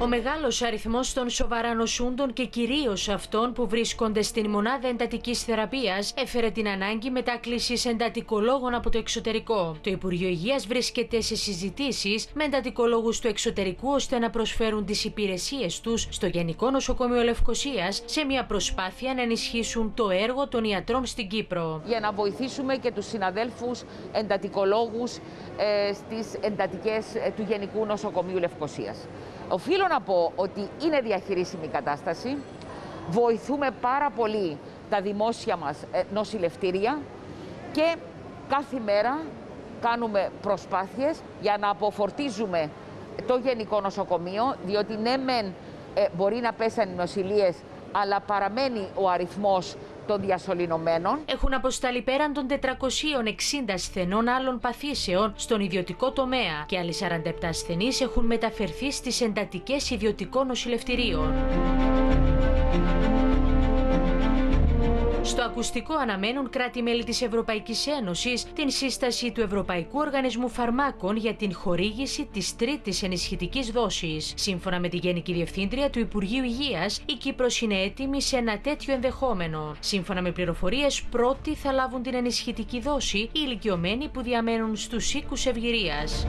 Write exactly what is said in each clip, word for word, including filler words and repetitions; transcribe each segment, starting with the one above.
Ο μεγάλος αριθμός των σοβαρά νοσούντων και κυρίως αυτών που βρίσκονται στην μονάδα εντατικής θεραπείας έφερε την ανάγκη μετάκλησης εντατικολόγων από το εξωτερικό. Το Υπουργείο Υγείας βρίσκεται σε συζητήσεις με εντατικολόγους του εξωτερικού ώστε να προσφέρουν τις υπηρεσίες τους στο Γενικό Νοσοκομείο Λευκωσίας σε μια προσπάθεια να ενισχύσουν το έργο των ιατρών στην Κύπρο. Για να βοηθήσουμε και τους συναδέλφους εντατικολόγους ε, στις εντατικές ε, του Γενικού Νοσοκομείου Λευκωσίας. Οφείλω να πω ότι είναι διαχειρίσιμη η κατάσταση. Βοηθούμε πάρα πολύ τα δημόσια μας νοσηλευτήρια και κάθε μέρα κάνουμε προσπάθειες για να αποφορτίζουμε το Γενικό Νοσοκομείο, διότι ναι μεν ε, μπορεί να πέσαν οι νοσηλίες, αλλά παραμένει ο αριθμός των διασωληνωμένων. Έχουν αποσταλεί πέραν των τετρακοσίων εξήντα ασθενών άλλων παθήσεων στον ιδιωτικό τομέα και άλλοι σαράντα επτά ασθενείς έχουν μεταφερθεί στις εντατικές ιδιωτικών νοσηλευτηρίων. Στο ακουστικό αναμένουν κράτη-μέλη της Ευρωπαϊκής Ένωσης την σύσταση του Ευρωπαϊκού Οργανισμού Φαρμάκων για την χορήγηση της τρίτης ενισχυτικής δόσης. Σύμφωνα με τη Γενική Διευθύντρια του Υπουργείου Υγείας, η Κύπρος είναι έτοιμη σε ένα τέτοιο ενδεχόμενο. Σύμφωνα με πληροφορίες, πρώτοι θα λάβουν την ενισχυτική δόση οι ηλικιωμένοι που διαμένουν στους οίκους ευγυρίας.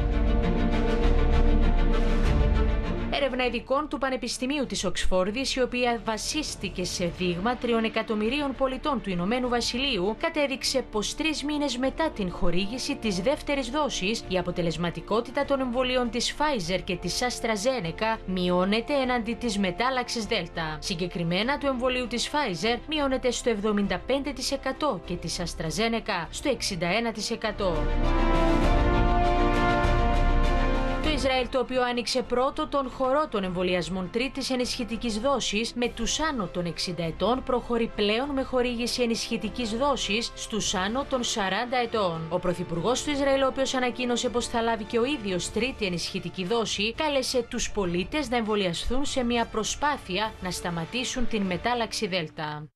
Έρευνα ειδικών του Πανεπιστημίου της Οξφόρδης, η οποία βασίστηκε σε δείγμα τριών εκατομμυρίων πολιτών του Ηνωμένου Βασιλείου, κατέδειξε πως τρεις μήνες μετά την χορήγηση της δεύτερης δόσης, η αποτελεσματικότητα των εμβολίων της Pfizer και της AstraZeneca μειώνεται έναντι της μετάλλαξης Delta. Συγκεκριμένα, του εμβολίου της Pfizer μειώνεται στο εβδομήντα πέντε τοις εκατό και της AstraZeneca στο εξήντα ένα τοις εκατό. Το Ισραήλ, το οποίο άνοιξε πρώτο τον χορό των εμβολιασμών τρίτης ενισχυτικής δόσης με τους άνω των εξήντα ετών, προχωρεί πλέον με χορήγηση ενισχυτικής δόσης στους άνω των σαράντα ετών. Ο Πρωθυπουργός του Ισραήλ, ο οποίος ανακοίνωσε πως θα λάβει και ο ίδιος τρίτη ενισχυτική δόση, κάλεσε τους πολίτες να εμβολιαστούν σε μια προσπάθεια να σταματήσουν την μετάλλαξη Δέλτα.